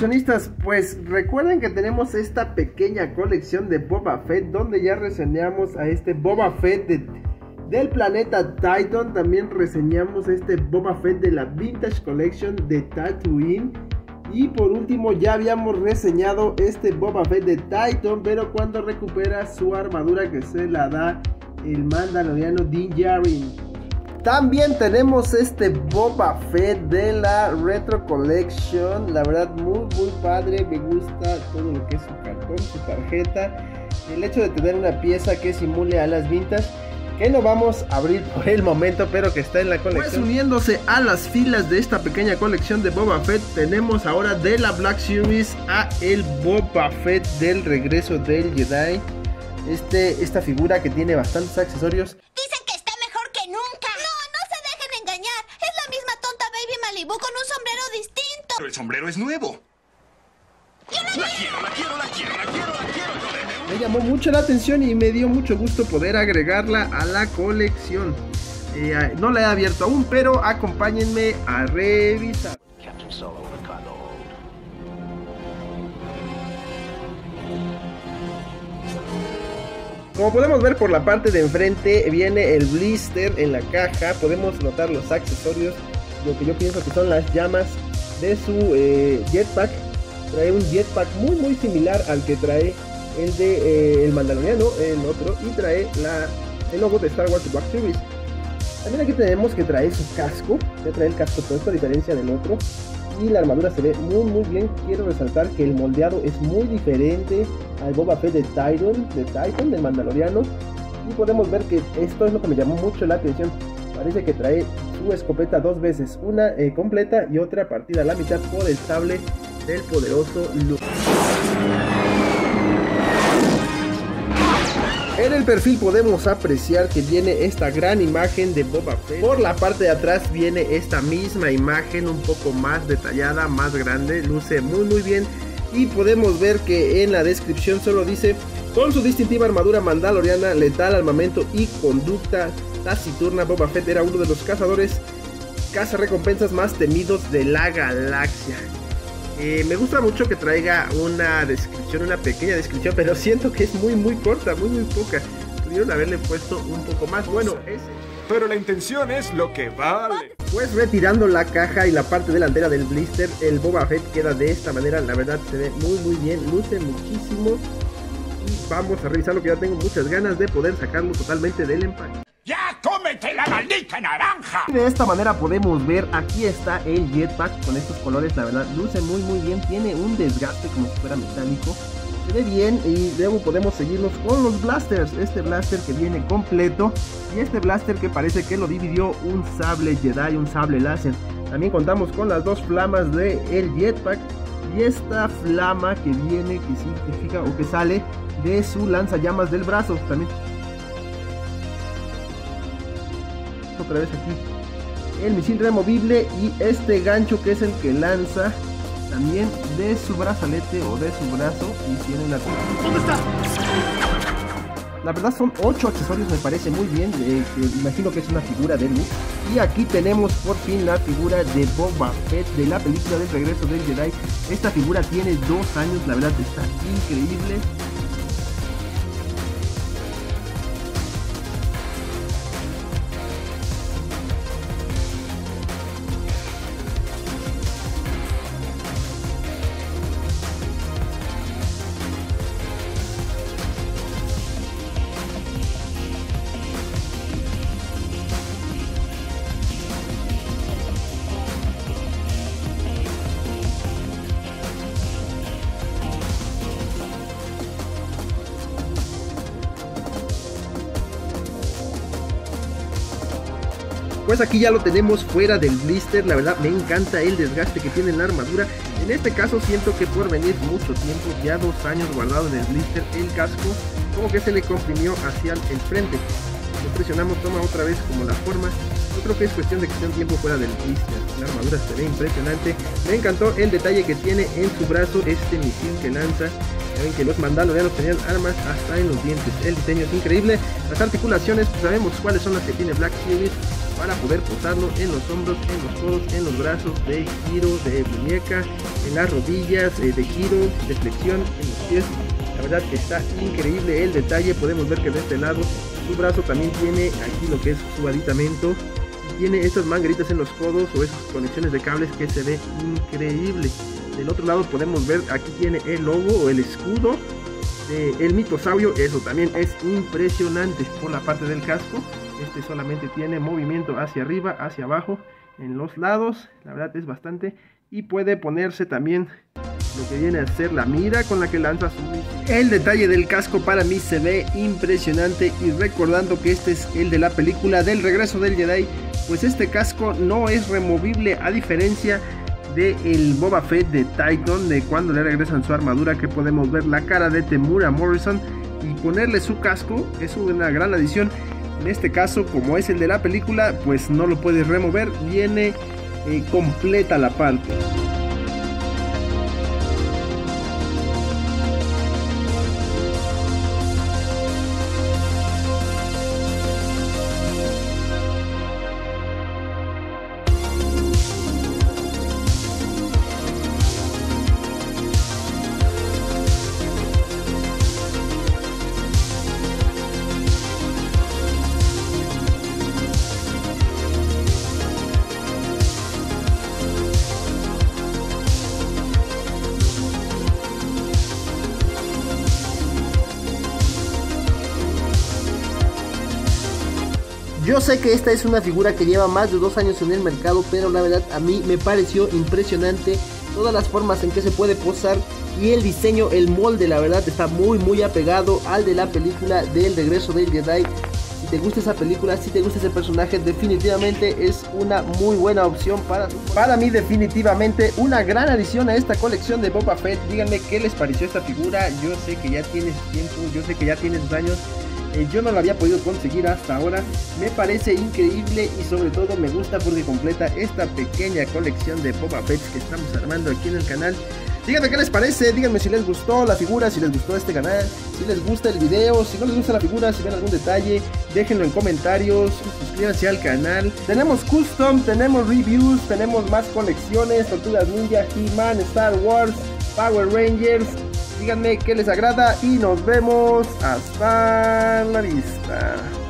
coleccionistas, pues recuerden que tenemos esta pequeña colección de Boba Fett, donde ya reseñamos a este Boba Fett del planeta Titan. También reseñamos este Boba Fett de la Vintage Collection de Tatooine. Y por último ya habíamos reseñado este Boba Fett de Titan, pero cuando recupera su armadura que se la da el mandaloriano Din Djarin. También tenemos este Boba Fett de la Retro Collection. La verdad muy padre, me gusta todo lo que es su cartón, su tarjeta. El hecho de tener una pieza que simule a las vintage, que no vamos a abrir por el momento, pero que está en la colección. Pues uniéndose a las filas de esta pequeña colección de Boba Fett, tenemos ahora de la Black Series a el Boba Fett del regreso del Jedi. Esta figura que tiene bastantes accesorios. Dicen que está mejor que nunca. No se dejen engañar. Es la misma tonta Baby Malibu con un sombrero distinto. Pero el sombrero es nuevo. La quiero. Me llamó mucho la atención y me dio mucho gusto poder agregarla a la colección. No la he abierto aún, pero acompáñenme a revisar. Como podemos ver, por la parte de enfrente viene el blister en la caja. Podemos notar los accesorios, lo que yo pienso que son las llamas de su jetpack. Trae un jetpack muy similar al que trae el de el mandaloriano, el otro, y trae el logo de Star Wars Black Series. También aquí tenemos que trae su casco, ya trae el casco puesto a diferencia del otro, y la armadura se ve muy bien. Quiero resaltar que el moldeado es muy diferente al Boba Fett de Titan, del mandaloriano, y podemos ver que esto es lo que me llamó mucho la atención. Parece que trae su escopeta dos veces, una completa y otra partida a la mitad por el sable del poderoso Luke. En el perfil podemos apreciar que viene esta gran imagen de Boba Fett. Por la parte de atrás viene esta misma imagen, un poco más detallada, más grande, luce muy bien. Y podemos ver que en la descripción solo dice: con su distintiva armadura mandaloriana, letal armamento y conducta taciturna, Boba Fett era uno de los cazadores cazarrecompensas más temidos de la galaxia. Me gusta mucho que traiga una descripción, una pequeña descripción, pero siento que es muy corta, muy poca. Pudieron haberle puesto un poco más. Bueno, pero la intención es lo que vale. Pues retirando la caja y la parte delantera del blister, el Boba Fett queda de esta manera. La verdad se ve muy bien, luce muchísimo. Y vamos a revisar lo que ya tengo muchas ganas de poder sacarlo totalmente del empaque. ¡Ya cómete la maldita naranja! De esta manera podemos ver, aquí está el jetpack con estos colores. La verdad luce muy bien, tiene un desgaste como si fuera metálico, se ve bien. Y luego podemos seguirnos con los blasters, este blaster que viene completo y este blaster que parece que lo dividió un sable Jedi, un sable láser. También contamos con las dos flamas del jetpack y esta flama que viene, que significa o que sale de su lanzallamas del brazo. También otra vez aquí el misil removible y este gancho que es el que lanza también de su brazalete o de su brazo, y tiene una... ¿Dónde está? La verdad son 8 accesorios, me parece muy bien. Imagino que es una figura de Luke. Y aquí tenemos por fin la figura de Boba Fett de la película del regreso del Jedi. Esta figura tiene 2 años, la verdad está increíble. Pues aquí ya lo tenemos fuera del blister. La verdad me encanta el desgaste que tiene en la armadura. En este caso siento que por venir mucho tiempo, ya 2 años guardado en el blister, el casco como que se le comprimió hacia el frente. Lo presionamos, toma otra vez como la forma. Yo creo que es cuestión de que esté un tiempo fuera del blister. La armadura se ve impresionante. Me encantó el detalle que tiene en su brazo, este misil que lanza. Saben que los mandalorianos tenían armas hasta en los dientes. El diseño es increíble. Las articulaciones, pues sabemos cuáles son las que tiene Black Series. para poder posarlo en los hombros, en los codos, en los brazos, de giro, de muñeca, en las rodillas, de giro, de flexión, en los pies. La verdad que está increíble el detalle. Podemos ver que de este lado su brazo también tiene aquí lo que es su aditamento. Tiene estas mangueritas en los codos o esas conexiones de cables que se ve increíble. Del otro lado podemos ver, aquí tiene el logo o el escudo del mitosaurio. Eso también es impresionante. Por la parte del casco, este solamente tiene movimiento hacia arriba, hacia abajo, en los lados. La verdad es bastante. Y puede ponerse también lo que viene a ser la mira con la que lanza su misil. El detalle del casco para mí se ve impresionante. Y recordando que este es el de la película del regreso del Jedi, pues este casco no es removible, a diferencia del Boba Fett de Titan, de cuando le regresan su armadura, que podemos ver la cara de Temuera Morrison y ponerle su casco. Es una gran adición. En este caso, como es el de la película, pues no lo puedes remover, viene completa la parte. Yo sé que esta es una figura que lleva más de 2 años en el mercado, pero la verdad a mí me pareció impresionante todas las formas en que se puede posar y el diseño, el molde, la verdad está muy apegado al de la película del regreso del Jedi. Si te gusta esa película, si te gusta ese personaje, definitivamente es una muy buena opción para mí, definitivamente una gran adición a esta colección de Boba Fett. Díganme qué les pareció esta figura. Yo sé que ya tiene tiempo, yo sé que ya tiene sus años. Yo no la había podido conseguir hasta ahora. Me parece increíble y sobre todo me gusta porque completa esta pequeña colección de Boba Fett que estamos armando aquí en el canal. Díganme qué les parece, díganme si les gustó la figura, si les gustó este canal, si les gusta el video, si no les gusta la figura, si ven algún detalle, déjenlo en comentarios, suscríbanse al canal. Tenemos custom, tenemos reviews, tenemos más colecciones, Tortugas Ninja, He-Man, Star Wars, Power Rangers. Díganme qué les agrada y nos vemos hasta la vista.